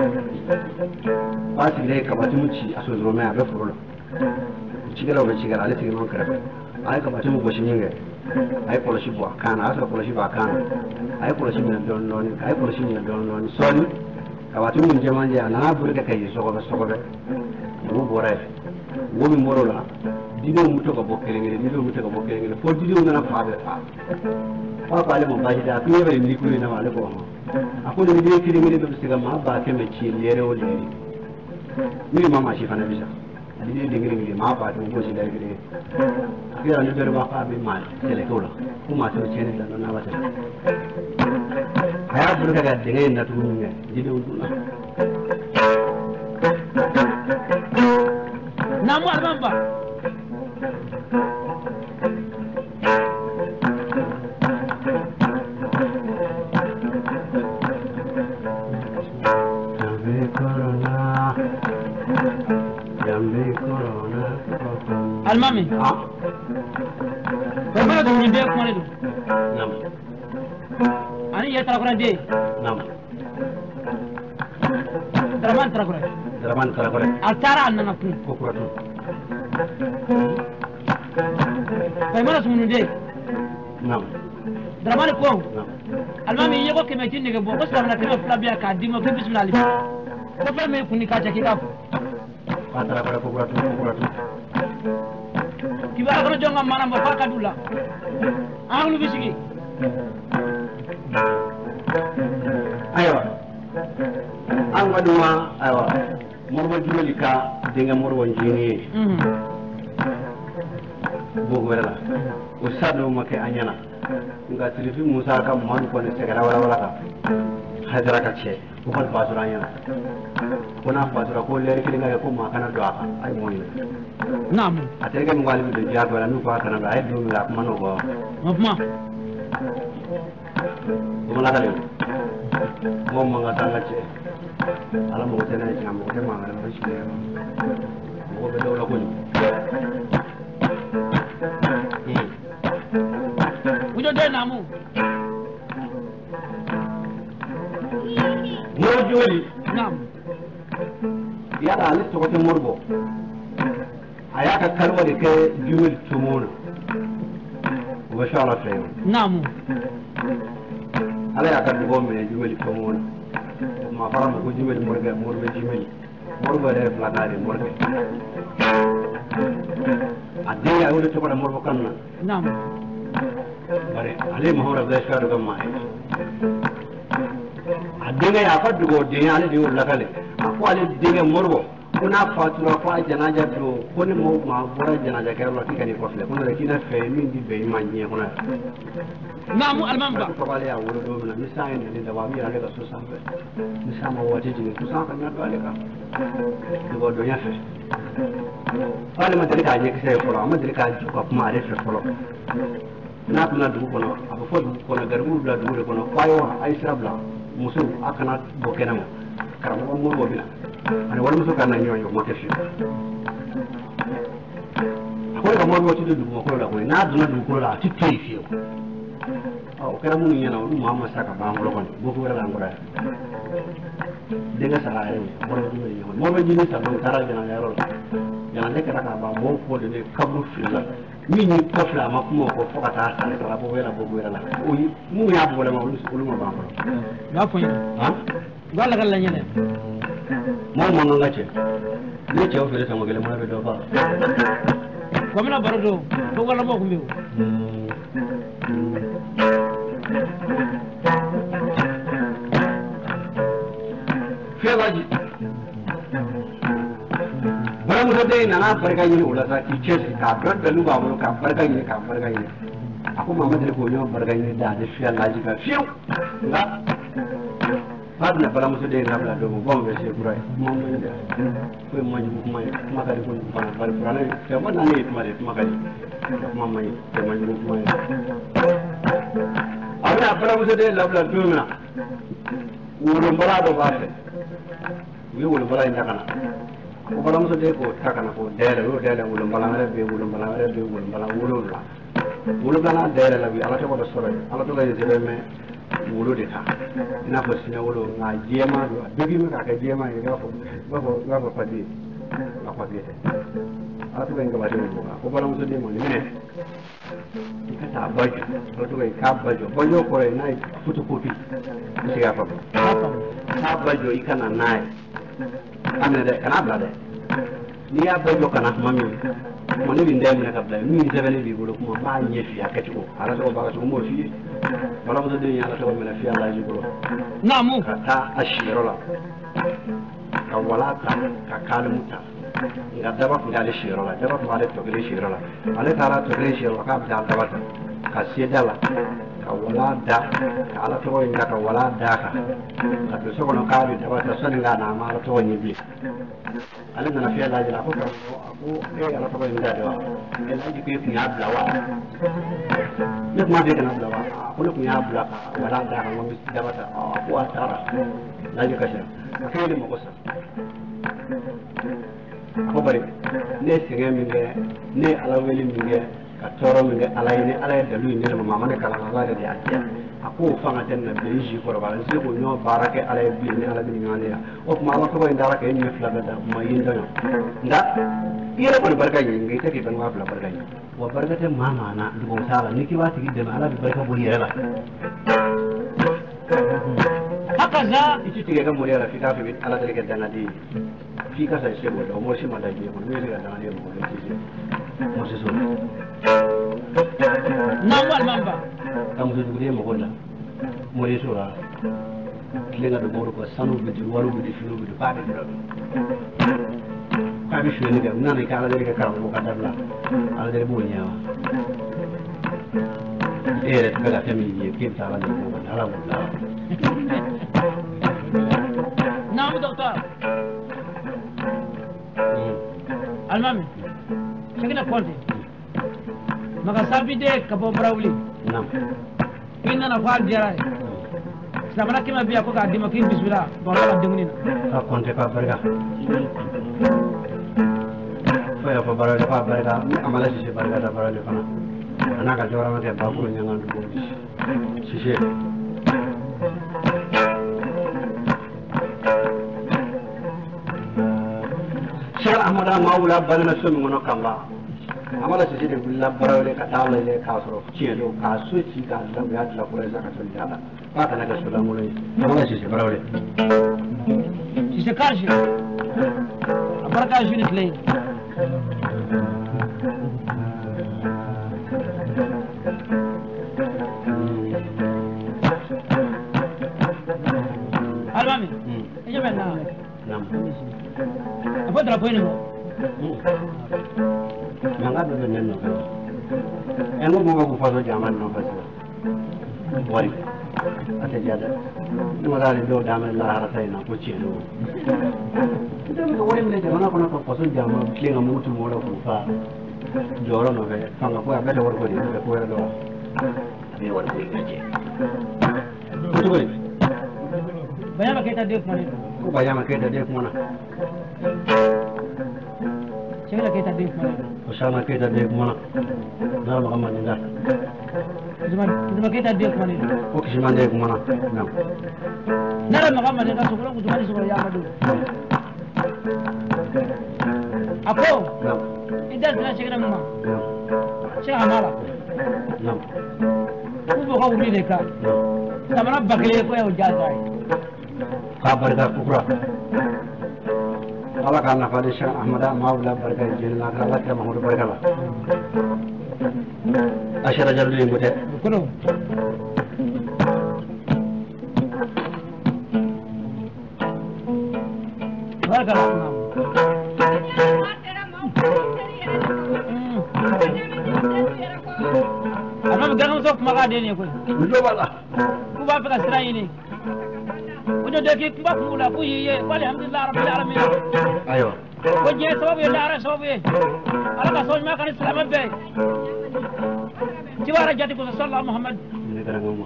ba si le ka batu muci aso zoro me abe furo ci gala be ci gala ale ti non kare ay ka batu mu go shi nge ay ko shi bo kana asa ko shi ba kana ay ko shi min don non ay ko shi min don non soni ka batu mu jama je ana buru ka kai so ko so ko be mu bo re wo mi moro la dino mu to ko bo kere ngi dino mu to ko bo kere ngi fo dino na fa be fa fa ba le mo ba ji da ku be ni ku na wale ko ako ni be kiri ngi be siga ma ba ke me ci lere o le ni mama shi fa na bisa ali de ngi ngi ma ba to ko shi da ngi akira ni be ba fa be ma tele ko la kuma to chene da na wata haya bulu ka dinga na tu ne jide unduna namu albamba almami ah bambara dum be ko mane dum nam ani ya tara ko de nam draman tara ko draman tara ko altara anna ko ko ko to bambara sunu de nam draman ko nam almami yego ke me tinne bo ko sabna ke flabia ka dimo ke bismillah ko fa me kuni ka jaki ka patara ko ko ko to ko to kibara ko jonga manam ba fa kadula anglu bisigi aywa an waduma aywa morbo juloli ka dinga morbo jini mhm bogo wala o sadu make anyana nga tilifi musa ka man ko ne segara wala wala ka hadara ka che ko fal basura anyana kona basura ko leer ki nga ko ma kana do aka ay moy naam atege mo wali do jaar wala nu ko kana ay do la mano go mafma mo la kale mo mo nga tanga che ala mo tena ci ngam ko ma ngala ci le mo be do la ko ni wujo de namu mo joli naam yala ali to ko morbo ayaka kalwa de ke jumel tumuna wa sha Allah tayo naam ala ya ka dugo me jumel tumuna ma fara ko jumel morbe morbe jumel morbe de flanare morbe adde ya wala to ko morbo kanna naam bare ale mahora da shadu gamma adde ya ka dugo de ya ale de wala kale ko ale de morbo kuna fatura fa janaja do koni mo ma bora janaja kero la tikani ko fle kuna kina fe min di be manye kuna namu almamba ko bale ya wuro do na misai ne da ba mi ale ka so sambe misama wote jini to sa ka na do ale ka do do ya fe ale ma dalika je kise ko ma dalika ji ko kuma ale fe ko na kuna du ko no abu fo du ko na garbu da du ko no fayo ay sirabla musu akana bo kenamo karamo mo mo bila ana wala muso kana nyonyo mo kefi ko ka mo mo tidu mo ko la ko na duna du ko la ti tefi o kera mun yana o mu amma saka ba mo ko bo ko la ngora de ga sala re mo do ni mo mo jini sa do kara jana ya ro yana de kara ka ba mo ko de kabru filla mi ni ko fla ma ko ko fo ka ta sala ka bo wela bo wela la o mu ya bo le ma lu su lu mo ba ko ba ko ha wala kala nyene mo mo nga ce ne ce o fere sama gele mo be do ba ko mina barodo to wala mo ko mi fiyaji baram hade nana barka yi ula sa ki ce ka bar da luba mo ka barka yi ka barka yi aku mamad ko yo barka yi da da fiyaji ka fiyu la padna bala muso de ngabla do bon be se kurai mom be de ko mo nyu ko may makari ko bana bar kurana te mo nani it mari makari mom may te mo nyu ko may awna bala muso de labla do na wuro bala do ba fe wi wuro bala ina kana ko bala muso de ko takana ko dele ro dele wuro bala ngare be wuro bala ngare be wuro bala wuro la wuro bala dele la bi ala te ko do soro ala to ga yede me wolo de ka ina fo sinya wolo nga jema do dogi me ka ka jema e ga fo ga fo ga fo pati ga pati te atu ga ngaba de ko ko bala muso de mo ni ne ka ta bajo to ga ka bajo bajo ko e nai photocopy si ga fa ka bajo ikana nai amne de kana bla de ni ya bajo kana mami mo ni binde mo ka bla ni sebele bi bolo kuma ma nyefi akati ko ala to ba ka mo fi wala mo de yalla to mena fi Allah jibro namu ta ashirola ka wala ta ka kalmuta ga daba ko dale shirola daba ko ale to gele shirola ale tara to gele shirola ka da daba ka siedala wala da ala to inda ka wala da ka a to so kono ka bi ta wata sani ga na ma to ni bi ala na fiya la jila ko ka ko e ala to inda da e la ji ko ni abla wa ne ma de kana abla wa ko ni abla wala da ka mo bi da wata ko atara la ji ka shi ko ni mo ko sa ko bari ne sege min ge ne ala weli min ge ka toro min ge ala ni ala da lu ni ma ma ne kala ala da ya ako fanga ten na be ji ko ba se ko no barake ala bi ni ala bi ni ya o ma ma ko inda ka ni fla da ma yin da nda ira ko barka ni ngi te ki ban ma fla barka ni wa barka te ma ma na du ko sala ni ki ba ti de ala bi barka bo yera haka za iti ti ga mo yera fi ka fi ala da ke da na di fi ka sai sebo da mo shi ma da je ko ne ga da ne mo ne ti mo se so na wal mamba am du de mo ko da mo re so ra le ga do mo ko sanu bi di walu bi di filo bi di pa de ka bi shi ne ga na ne ka ala de ka ka mo ka da la ala de bo nya e re ka da te mi ye ke ta la de mo da la mo da na mu doctor almami segina konti maka sabi de kabo brawli nam inna na fal jara sabana kima biya ko ka dima kin bismillah bo la demuni ka konti ka barga fa ya fa barga fa barga amala si barga da barga fana ana ka jora ma ke ba ko nyanga du si si Shara amada maula bana so mi ngono kamba amala sisi de bulla barawle ka tawla le ka so cielo ka so ci ka da ya la ko za ka so jada ba kana ka so la mulai amala sisi barawle sisi karshi abarka shi ne clay almami ije benna nam abadra ko ni mo manga do ne no en mo mo ko faso jaman no faso wari ate jada no dale do dama la harata ina ko cielo idan ko wari ne jamana ko ko faso jaman klinga mutu mo la ko fa joro no be fanga ko abeta wor ko di ko wara do be wor ko ngaje ko ko bayama kayta de ko ni ko bayama kayta de ko na segala kayta de ko Osama kayta de ko na na ma ma nda zaman zaman kayta de ko ni ko kishima de ko na nam nara ma ma de ka so ko ko jumani so ya madu ako nam idan na segala ma nam sai amala nam ku bo ka wuri de ka samana bakle ko ya jaza ka barka kukura ala ka na fadi sha ahmada maula barka jinna ka la ta mahmud barka la ashara jalli mute kono barka la ama garam sok maga de ne ko ndo wala ku ba fa sira yini ojo de ki mbak mula ku yiye wali alhamdulillah rabbil alamin ayo ko je sababu ya dara sababu ya ala ka so ma kan islam be ci wara jati ko sallallahu muhammad ni dara ngoma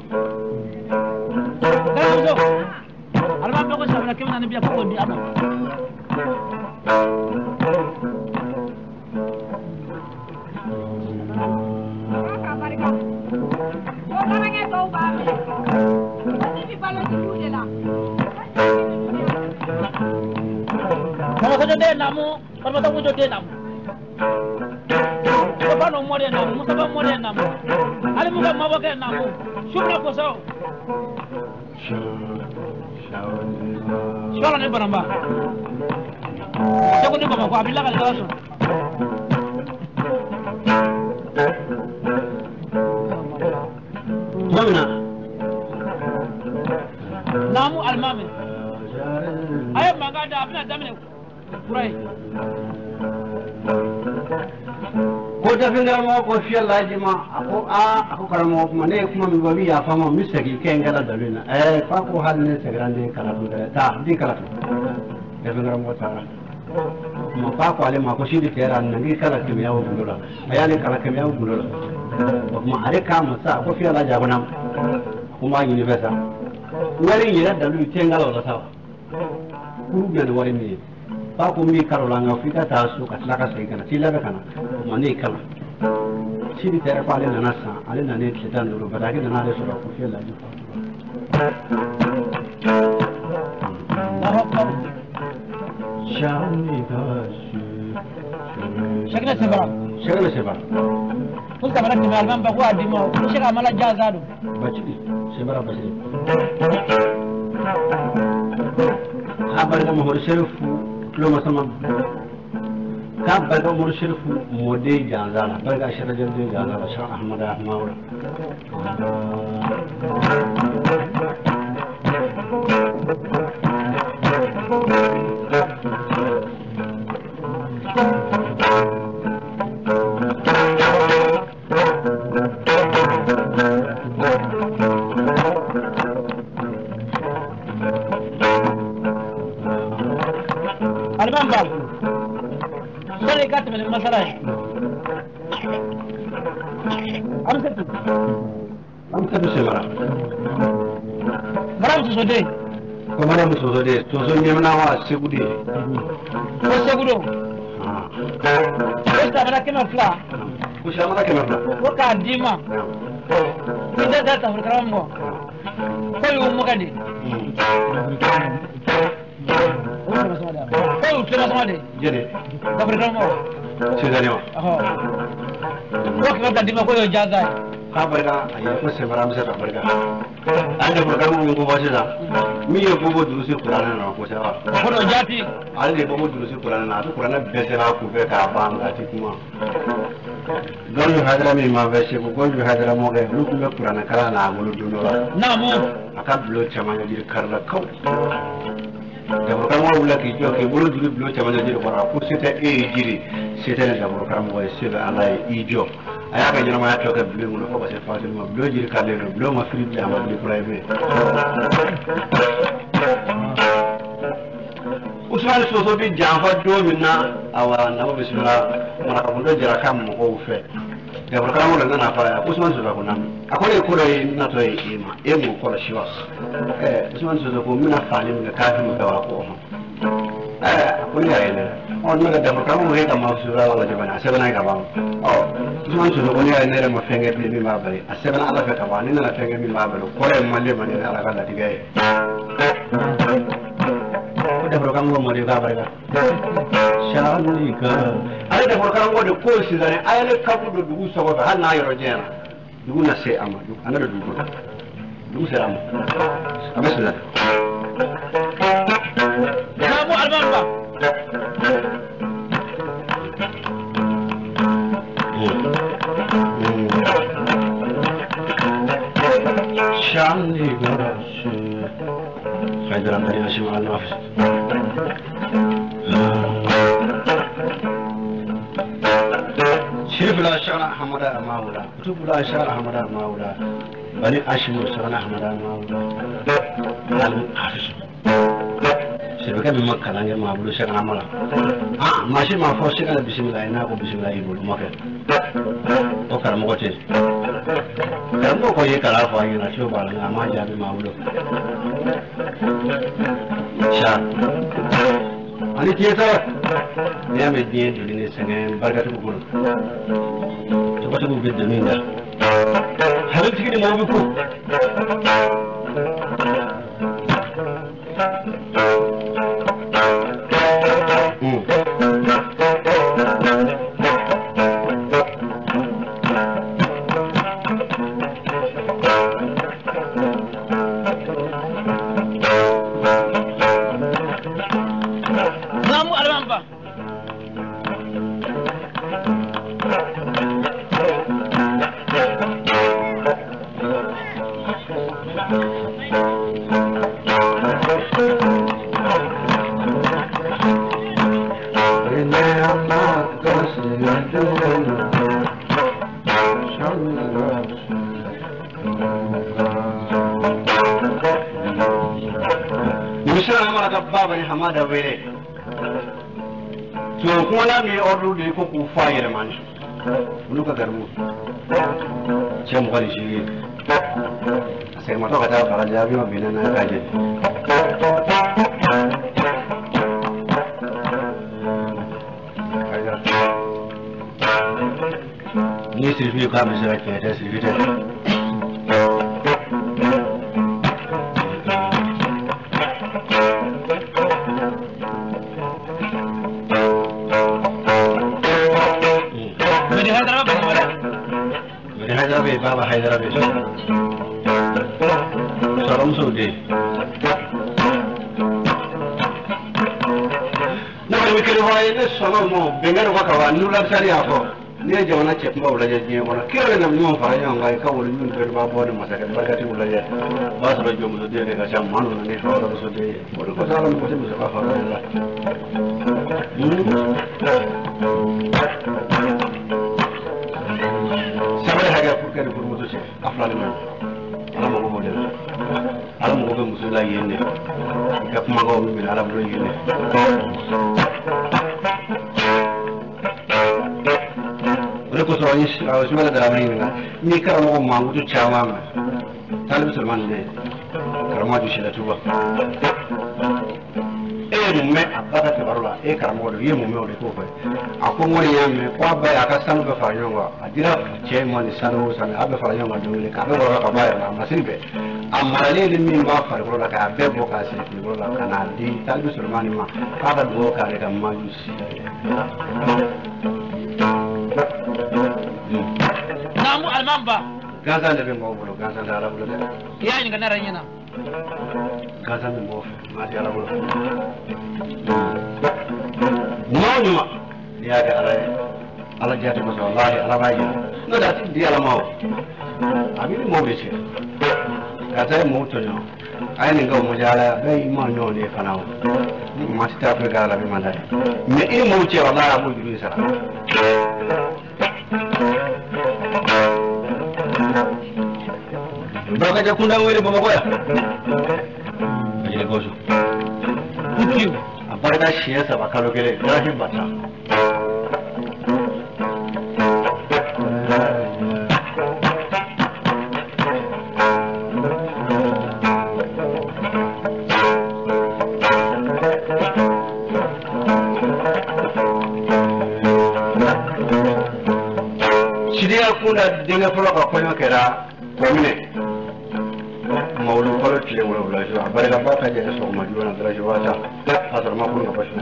garam sok alma ko sabna kemna nabiya ko ndi ama Kalau kau jadi namu, kalau kau jadi namu, kau baru mau jadi namu, musa baru mau jadi namu, ali muka mau pakai namu, syukur kau sah. Syukur ni beramba. Syukur ni beramba. Kau ambil lagi kalau sah. Mana? Namu almami. Ayo mangga ada apa nak damai? Kurai. ko da fingara mo ko fiya laji ma ako a ako karamo kuma ne kuma mi babi ya fama mi sagi ke ngala dalina eh fa ko hal ne segrande kala dure ta di kala da fingara mo ta ma fa ko ale ma ko shi di tera nangi kala ke yawo gulula ayani kala ke yawo gulula kuma are ka ma sa ko fiya laji abana kuma yini besa wari yira dalu tengala wala ta kuru be wari ni ba ko mi karola nga fika ta su ka tlaka sai kana tila be kana mane kala shi di tera pale na nasa ale na ne tletan do ba ke na le so ko fiya la ju shani ka shi shakna sebara shakna sebara kun ka barati mal man ba ko adimo shi ka mala jazadu bachi sebara bachi habar ga mahor sherifu lo masama ka barga umar shirfu mode janzana barga shirajen da janzana shan ahmad ahmad albamba sole kat min masala amsatu amsatu sebara maram su sode ko maram su sode to so nyemna wa segude ko segudo ko sta mara kema fla ko sha mara kema fla ko ka dima inda da ta furkarambo ko yu mugadi ko tuma sama de jere da furkarambo sedane wa ho ko ka da dima ko yo jaza ha barga ayi ko sebara amsatu barga ande furkarambo ko ba sida mi ye bobo durusi kurana na ko sawa ko do jati ale bobo durusi kurana na to kurana besera ku be ka banga ti kuma don yu hadra mi ma be se ko gon yu hadra mo ge lu ku be kurana kala na ngulu dunora na mu aka blo chama ya dir karla kaw da ko mo wala ki jo ke bulu dulu blo chama ya dir ko ra ko sete e jiri sete da ko kam mo se da ala e jo aya ka nyama ya to ka blo mo ko ba se fasil mo blo jiri karle no blo ma fri da ma di private usman soso bi janfa do minna awa na bismillah mara ko do jara kam mo ko fe da ko kam na na fa usman soso ko nam akole ko re na to e ma e mo ko la shiwas eh usman soso ko mina falim ga kafi mo da ko eh akole ya ene on na da ko kam mo e kam sura wala jabana sabana ga ba oh usman soso ko ne ya ne ma fenge bi mi ma bari asabana ala fa ka ba ni na fenge mi ma bari ko re malle man ne ala ga da digaye da program go mari ga barga shani ka ale da program go de ko si zane ale ka ku do dugu so ba hal na yoro jena dugu na se ama dugu ana da dugu dugu se ama ama se da kamu albamba shani ka خير أمري أشمع النفس شرف لا شرع حمدا ماولا كتب لا شرع حمدا ماولا بني أشمع شرع حمدا ماولا علم حافظ شرف كم مكة لانجا ماولا شرع مالا آه ماشي ما فوق شرع بسم الله إناكو بسم الله يقول مكة وكر مغتي كرمو كوي كلا فاينا شو بالنا ما جابي ماولا sha ani tieta ne ame die duli ne sengen barkatu ko to ko to be daminga halu tigi mo ko Thank you. misra mara ka baba ni hamada wele to kuma na mi ordu de ko ku fayere man ulu ka garmu ce mu kali shi sai ma to ka ta fara jabi ma binana ka je ni sirfi ka misra ke ta sirfi ta Baba Hyderabad Saram Saudi na mi kiri waye ne sono mo bengar wa kawa nula sari afo ne jona che mba ula je je wona kire na mi mo fara yo ngai ka woni min be ba bo ne masaka bagati ula je ba so jo mo de ga cham manu ne ho ro so de wala ko sala mo se mo ba fara la kadi pour muso ce aflani man ala mo mo del ala mo be muso la yenne ka kuma go mi ala do yenne re ko so ni aw su mala dara mai ni ka mo ma mutu chawa ma talib sulman ne karama ju shi la tuba e mu me abata te barola e karamo do yemu me o de ko fa ako ngori ya me kwa ba ya ka sanu be fa nyonga adira che mo ni sanu sanu abe fa nyonga do le ka be ro ka ba ya na masinbe amma le le min ba fa ro la ka be bo ka se ki ro la kana di talbi sulmani ma ka ba do ka le ka ma ju si namu almamba gaza le be mo bolo gaza da ala bolo ya ni kana ranyana gaza me mo ma di ala bolo no ya ga ala ala jati ko wallahi ala bayi no da di ala mawo abi mo be ce ka ta mo to no ai ni ga mo jala bai ma no ne fanawo ma ta ta ga ala bi ma dai me e mo ce wallahi mo jiri sara ba ka ja kunda wele ba ko ya ko so kuki abarda shi ya saba kalo gele rahim bata shiriya kuna dinga fara ka koyo kera komine mawlu fara tile wala wala jo abarda ba ka je so ma jona dara jo wata asar ma kun ga bashna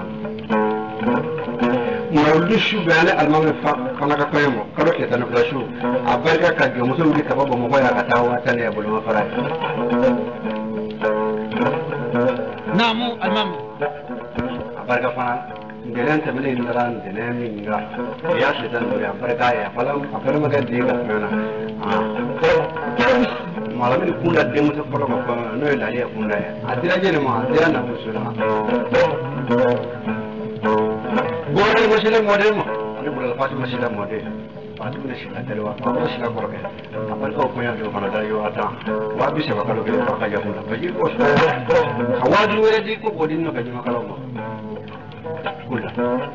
mawlu shu bale almam fa kana ka koyo karo ke tan fara shu abarda ka je musu di ka baba mo ya ka tawa tan ya bulu ma fara namu almam abarda fa ngelen ta mele ndaran de ne mi nga ya shi tan do ya abarda ya falam afara ma ga de ga mena ah malam ni kunda de musu fara ko no ya ya kunda ya adira je ne ma adira na musula gore musule model mo ani bula fatu musula model fatu ne shi la wa ko shi la ko ke apal ko ko ya do mana da yo ata wa bi se ba kalo ke ko ka ja kunda ba ji ko hawadu wala di ko godin no ka ji makalo mo kunda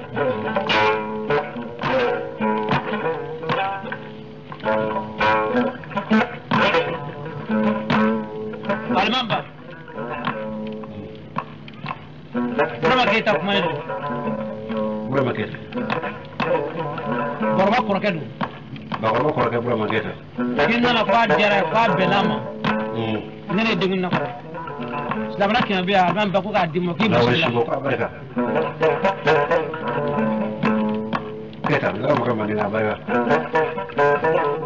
almamba Burma kita kumai do Burma kita Burma kurakedu Burma kurakedu Burma kita kinna na kwa jara kwa belama hmm nene dingin na ko sabana kina biya almamba ko ka dimo ki bismillah baraka kita la mo ka manina baraka